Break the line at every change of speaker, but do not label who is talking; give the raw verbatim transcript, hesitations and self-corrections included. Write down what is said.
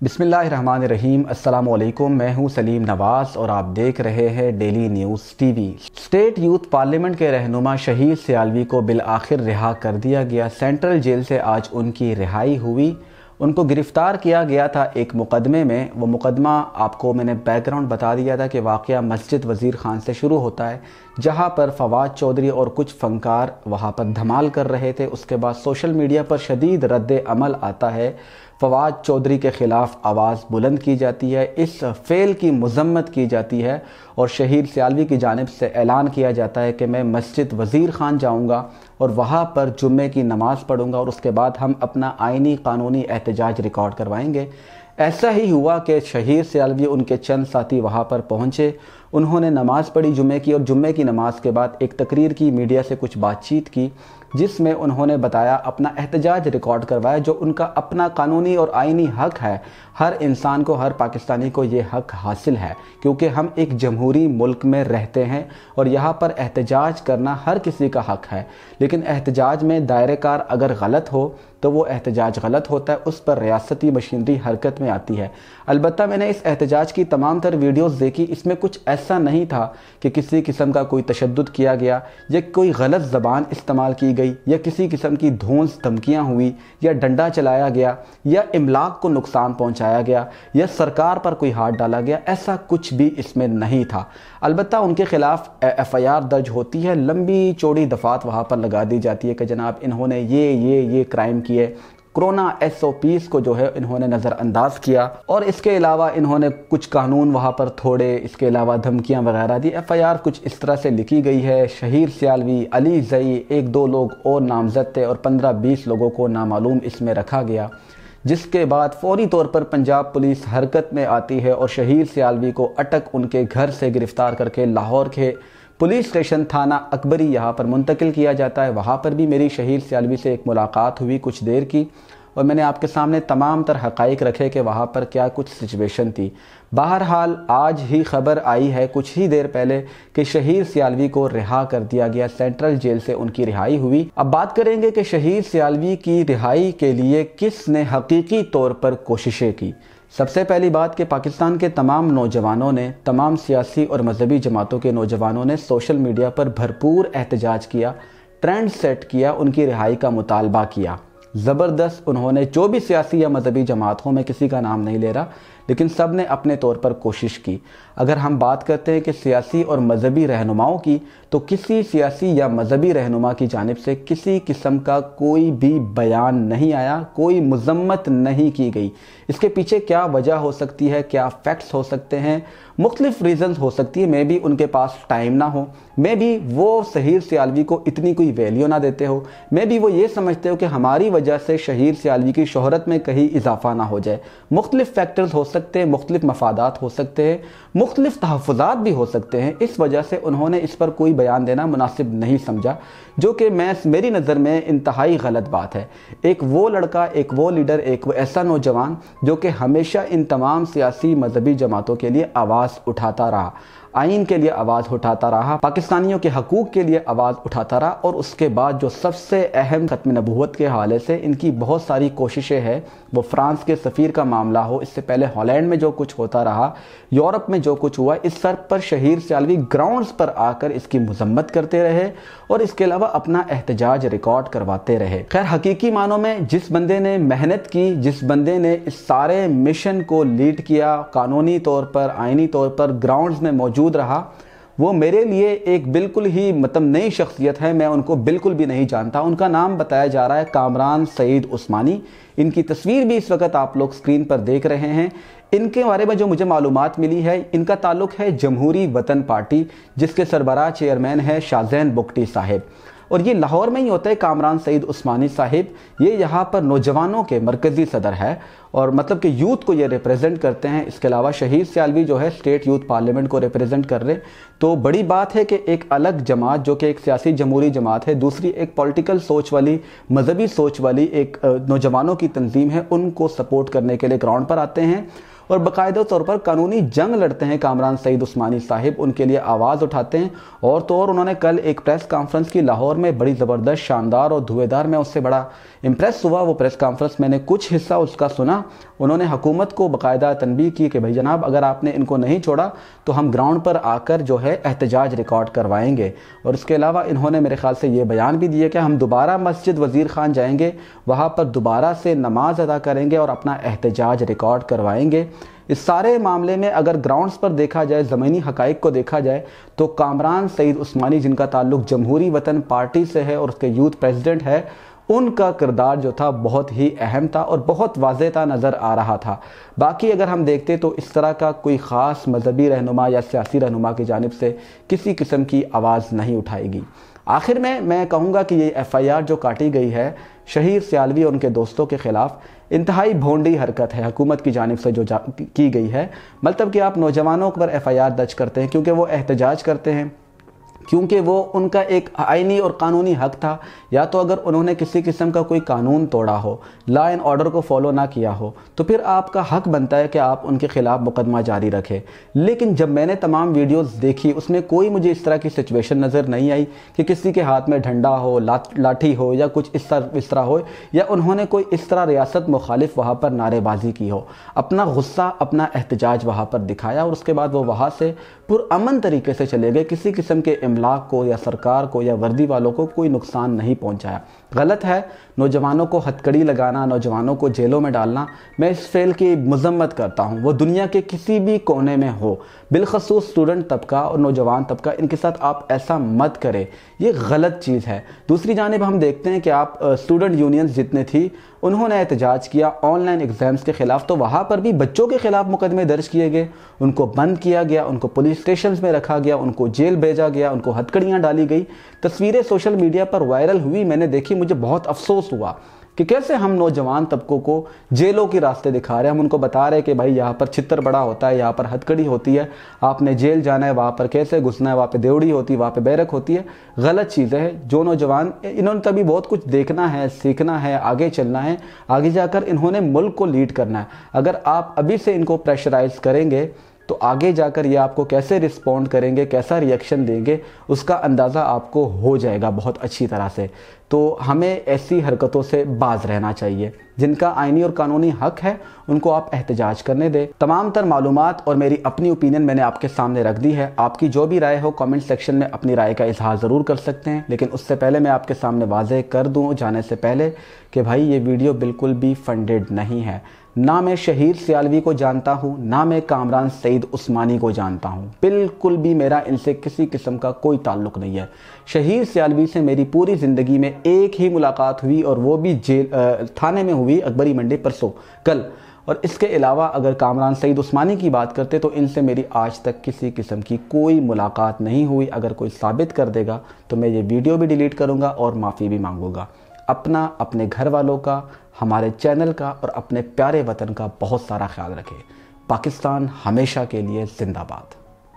बिस्मिल्लाहिर्रहमानिर्रहीम। अस्सलाम वालेकुम। मैं हूं सलीम नवाज और आप देख रहे हैं daily news TV. State youth parliament के रहनुमा शहीर सियालवी को बिल आखिर रिहा कर दिया गया। सेंट्रल जेल से आज उनकी रिहाई हुई। उनको गिरफ़्तार किया गया था एक मुकदमे में। वो मुकदमा आपको मैंने बैकग्राउंड बता दिया था कि वाक़या मस्जिद वज़ीर ख़ान से शुरू होता है, जहां पर फवाद चौधरी और कुछ फ़नकार वहां पर धमाल कर रहे थे। उसके बाद सोशल मीडिया पर शदीद रद्द अमल आता है। फवाद चौधरी के ख़िलाफ़ आवाज़ बुलंद की जाती है, इस फ़ेल की मज़म्मत की जाती है और शहीर सियालवी की जानिब से ऐलान किया जाता है कि मैं मस्जिद वज़ीर ख़ान जाऊँगा और वहाँ पर जुम्मे की नमाज़ पढ़ूँगा और उसके बाद हम अपना आइनी कानूनी एहतजाज रिकॉर्ड करवाएंगे। ऐसा ही हुआ कि शहीर सियालवी उनके चंद साथी वहाँ पर पहुँचे। उन्होंने नमाज़ पढ़ी जुम्मे की और जुम्मे की नमाज के बाद एक तकरीर की, मीडिया से कुछ बातचीत की, जिसमें उन्होंने बताया, अपना एहतजाज रिकॉर्ड करवाया, जो उनका अपना कानूनी और आइनी हक है। हर इंसान को, हर पाकिस्तानी को ये हक हासिल है क्योंकि हम एक जमहूरी मुल्क में रहते हैं और यहाँ पर एहतजाज करना हर किसी का हक है। लेकिन एहतजाज में दायरेकार अगर गलत हो तो वो एहतजाज गलत होता है, उस पर रियासती मशीनरी हरकत में आती है। अलबत्ता मैंने इस एहतजाज की तमाम तर वीडियोस देखी, इसमें कुछ ऐसा नहीं था कि किसी किस्म का कोई तशद्दुद किया गया या कोई गलत ज़बान इस्तेमाल की गई या किसी किस्म की धौंस धमकियाँ हुई या डंडा चलाया गया या इमलाक को नुकसान पहुँचाया गया या सरकार पर कोई हाथ डाला गया। ऐसा कुछ भी इसमें नहीं था। अलबत्ता उनके ख़िलाफ़ एफ़ आई आर दर्ज होती है, लंबी चौड़ी दफ़ात वहाँ पर लगा दी जाती है कि जनाब इन्होंने ये ये ये क्राइम किए, कोरोना एस ओ पीज़ को जो है इन्होंने नज़रअंदाज किया और इसके अलावा इन्होंने कुछ कानून वहाँ पर थोड़े, इसके अलावा धमकियाँ वगैरह दी। एफ़ आई आर कुछ इस तरह से लिखी गई है, शहीर सियालवी, अली जई, एक दो लोग और नामजद थे और पंद्रह बीस लोगों को नामालूम इसमें रखा गया। जिसके बाद फौरी तौर पर पंजाब पुलिस हरकत में आती है और शहीर सियालवी को अटक उनके घर से गिरफ़्तार करके लाहौर के पुलिस स्टेशन थाना अकबरी यहाँ पर मुंतकिल किया जाता है। वहाँ पर भी मेरी शहीर सियालवी से एक मुलाकात हुई कुछ देर की और मैंने आपके सामने तमाम तर हक़ाइक़ रखे कि वहाँ पर क्या कुछ सिचुएशन थी। बहरहाल आज ही खबर आई है कुछ ही देर पहले कि शहीर सियालवी को रिहा कर दिया गया, सेंट्रल जेल से उनकी रिहाई हुई। अब बात करेंगे कि शहीर सियालवी की रिहाई के लिए किसने हकीकी तौर पर कोशिशें की। सबसे पहली बात कि पाकिस्तान के तमाम नौजवानों ने, तमाम सियासी और मजहबी जमातों के नौजवानों ने सोशल मीडिया पर भरपूर एहतजाज किया, ट्रेंड सेट किया, उनकी रिहाई का मुतालबा किया। ज़बरदस्त उन्होंने, जो भी सियासी या मजहबी जमात हो, मैं किसी का नाम नहीं ले रहा, लेकिन सब ने अपने तौर पर कोशिश की। अगर हम बात करते हैं कि सियासी और मजहबी रहनुमाओं की, तो किसी सियासी या मजहबी रहनुमा की जानिब से किसी किस्म का कोई भी बयान नहीं आया, कोई मजम्मत नहीं की गई। इसके पीछे क्या वजह हो सकती है, क्या फैक्ट्स हो सकते हैं, मुख्तलिफ रीज़न्स हो सकती है। मे बी उनके पास टाइम ना हो, मे बी वो शहीर सियालवी को इतनी कोई वैल्यू ना देते हो, मे बी वो ये समझते हो कि हमारी वजह से शहीर सियालवी की शोहरत में कहीं इजाफा ना हो जाए। मुख्तलिफ फैक्टर्स हो सकते हैं, मुख्तलिफ मफादात हो सकते हैं, मुख्तलिफ तहफ़्फ़ुज़ात भी हो सकते हैं। इस वजह से उन्होंने इस पर कोई बयान देना मुनासिब नहीं समझा, जो कि मैं मेरी नज़र में इंतहाई गलत बात है। एक वो लड़का, एक वो लीडर, एक वो ऐसा नौजवान जो कि हमेशा इन तमाम सियासी मजहबी जमातों के लिए आवाज़ उठाता रहा, आइन के लिए आवाज़ उठाता रहा, पाकिस्तानियों के हकूक़ के लिए आवाज़ उठाता रहा। और उसके बाद जो सबसे अहम ख़त्म नबूवत के हवाले से इनकी बहुत सारी कोशिशें हैं, वो फ्रांस के सफ़ीर का मामला हो, इससे पहले हॉलैंड में जो कुछ होता रहा, यूरोप में जो कुछ हुआ, इस सर पर शहीर सियालवी ग्राउंड्स पर आकर इसकी मजम्मत करते रहे और इसके अलावा अपना एहतजाज रिकॉर्ड करवाते रहे। खैर, हकीकी मानों में जिस बंदे ने मेहनत की, जिस बंदे ने इस सारे मिशन को लीड किया, कानूनी तौर पर, आइनी तौर पर ग्राउंड्स में मौजूद रहा, वो मेरे लिए एक बिल्कुल ही मतलब नई शख्सियत है। मैं उनको बिल्कुल भी नहीं जानता। उनका नाम बताया जा रहा है कामरान सईद उस्मानी। इनकी तस्वीर भी इस वक्त आप लोग स्क्रीन पर देख रहे हैं। इनके बारे में जो मुझे मालूमात मिली है, इनका ताल्लुक है जमहूरी वतन पार्टी, जिसके सरबराह चेयरमैन है शाहजैन बुगटी साहिब और ये लाहौर में ही होता है। कामरान सईद उस्मानी साहिब ये यहाँ पर नौजवानों के मरकज़ी सदर है और मतलब कि यूथ को ये रिप्रेजेंट करते हैं। इसके अलावा शहीर सियालवी जो है स्टेट यूथ पार्लियामेंट को रिप्रेजेंट कर रहे। तो बड़ी बात है कि एक अलग जमात जो कि एक सियासी जमहूरी जमात है, दूसरी एक पॉलिटिकल सोच वाली, मजहबी सोच वाली एक नौजवानों की तंजीम है, उनको सपोर्ट करने के लिए ग्राउंड पर आते हैं اور باقاعدہ طور پر قانونی جنگ لڑتے ہیں کامران سعید عثمانی صاحب، ان کے لیے آواز اٹھاتے ہیں۔ اور تو اور انہوں نے کل ایک پریس کانفرنس کی لاہور میں، بڑی زبردست، شاندار اور دھوئے دار، میں اس سے بڑا امپریس ہوا وہ پریس کانفرنس، میں نے کچھ حصہ اس کا سنا۔ انہوں نے حکومت کو باقاعدہ تنبیہ کی کہ بھائی جناب اگر آپ نے ان کو نہیں چھوڑا تو ہم گراؤنڈ پر آ کر جو ہے احتجاج ریکارڈ کروائیں گے۔ اور اس کے علاوہ انہوں نے میرے خیال سے یہ بیان بھی دیا کہ ہم دوبارہ مسجد وزیر خان جائیں گے، وہاں پر دوبارہ سے نماز ادا کریں گے اور اپنا احتجاج ریکارڈ کروائیں گے۔ اس سارے معاملے میں اگر گراؤنڈز پر دیکھا جائے، زمینی حقائق کو دیکھا جائے، تو کامران سعید عثمانی جن کا تعلق جمہوری وطن پارٹی سے ہے اور اس کے یوتھ پریزیڈنٹ ہے، ان کا کردار جو تھا بہت ہی اہم تھا اور بہت واضح تھا، نظر آ رہا تھا۔ باقی اگر ہم دیکھتے تو اس طرح کا کوئی خاص مذہبی رہنما یا سیاسی رہنما کی جانب سے کسی قسم کی آواز نہیں اٹھائے گی۔ آخر میں میں کہوں گا کہ یہ ایف آئی آر جو کاٹی گئی ہے شہیر سیالوی اور ان کے دوستوں کے خلاف، انتہائی بھونڈی حرکت ہے حکومت کی جانب سے جو کی گئی ہے۔ مطلب کہ آپ نوجوانوں پر ایف آئی آر درج کرتے ہیں کیونکہ وہ احتجاج کرتے ہیں، کیونکہ وہ ان کا ایک آئینی اور قانونی حق تھا، یا تو اگر انہوں نے کسی قسم کا کوئی قانون توڑا ہو، لا اینڈ آرڈر کو فالو نہ کیا ہو، تو پھر آپ کا حق بنتا ہے کہ آپ ان کے خلاف مقدمہ جاری رکھیں۔ لیکن جب میں نے تمام ویڈیوز دیکھی اس میں کوئی مجھے اس طرح کی سچویشن نظر نہیں آئی کہ کسی کے ہاتھ میں ڈھنڈا ہو، لاٹھی ہو یا کچھ اس طرح اس طرح ہو، یا انہوں نے کوئی اس طرح ریاست مخالف وہاں پر نعرے بازی کی ہو، اپنا غصہ، اپنا احتجاج وہاں پر دکھایا اور اس کے بعد وہ وہاں سے پرامن طریقے سے چلے گئے، کسی قسم کے املاک کو یا سرکار کو یا وردی والوں کو کوئی نقصان نہیں پہنچایا۔ غلط ہے نوجوانوں کو ہتھکڑی لگانا، نوجوانوں کو جیلوں میں ڈالنا، میں اس فعل کی مذمت کرتا ہوں، وہ دنیا کے کسی بھی کونے میں ہو، بالخصوص اسٹوڈنٹ طبقہ اور نوجوان طبقہ، ان کے ساتھ آپ ایسا مت کریں، یہ غلط چیز ہے۔ دوسری جانب ہم دیکھتے ہیں کہ آپ اسٹوڈنٹ یونینز جتنے تھی انہوں نے احتجاج کیا آن لائن ایگزامز کے خلاف، تو وہاں پر بھی بچوں کے خلاف مقدمے درج کیے گئے، ان کو بند کیا گیا، ان کو پولیس اسٹیشنز میں رکھا گیا، ان کو جیل بھیجا گیا، ان کو ہتھکڑیاں ڈالی گئی۔ تصویریں سوشل میڈیا پر وائرل ہوئی، میں نے دیکھی، مجھے بہت افسوس ہوا کہ کیسے ہم نوجوان طبقوں کو جیلوں کے راستے دکھا رہے ہیں۔ ہم ان کو بتا رہے ہیں کہ بھائی یہاں پر چھتر بڑا ہوتا ہے، یہاں پر ہتھکڑی ہوتی ہے، آپ نے جیل جانا ہے، وہاں پر کیسے گھسنا ہے، وہاں پہ دیوڑی ہوتی ہے، وہاں پہ بیرک ہوتی ہے۔ غلط چیزیں ہیں۔ جو نوجوان، انہوں نے تبھی بہت کچھ دیکھنا ہے، سیکھنا ہے، آگے چلنا ہے، آگے جا کر انہوں نے ملک کو لیڈ کرنا ہے۔ اگر آپ ابھی سے ان کو پریشرائز کریں گے تو آگے جا کر یہ آپ کو کیسے رسپونڈ کریں گے، کیسا ریئیکشن دیں گے، اس کا اندازہ آپ کو ہو جائے گا بہت اچھی طرح سے۔ تو ہمیں ایسی حرکتوں سے باز رہنا چاہیے۔ جن کا آئینی اور قانونی حق ہے ان کو آپ احتجاج کرنے دیں۔ تمام تر معلومات اور میری اپنی اوپینین میں نے آپ کے سامنے رکھ دی ہے۔ آپ کی جو بھی رائے ہو کامنٹ سیکشن میں اپنی رائے کا اظہار ضرور کر سکتے ہیں، لیکن اس سے پہلے میں آپ کے سامنے واضح کر دوں جانے سے پہلے کہ بھائی یہ ویڈیو بالکل بھی فنڈڈ نہیں ہے۔ نہ میں شہیر سیالوی کو جانتا ہوں، نہ میں کامران سعید عثمانی کو جانتا ہوں، بالکل بھی میرا ان سے کسی قسم کا کوئی تعلق نہیں ہے۔ شہیر سیالوی سے میری پوری زندگی میں ایک ہی ملاقات ہوئی اور وہ بھی جیل تھانے میں ہوئی، اکبری منڈی پرسوں کل۔ اور اس کے علاوہ اگر کامران سعید عثمانی کی بات کرتے تو ان سے میری آج تک کسی قسم کی کوئی ملاقات نہیں ہوئی۔ اگر کوئی ثابت کر دے گا تو میں یہ ویڈیو بھی ڈیلیٹ کروں گا اور معافی بھی مانگوں گا۔ اپنا، اپنے گھر والوں کا، ہمارے چینل کا اور اپنے پیارے وطن کا بہت سارا خیال رکھیں۔ پاکستان ہمیشہ کے لیے زندہ باد۔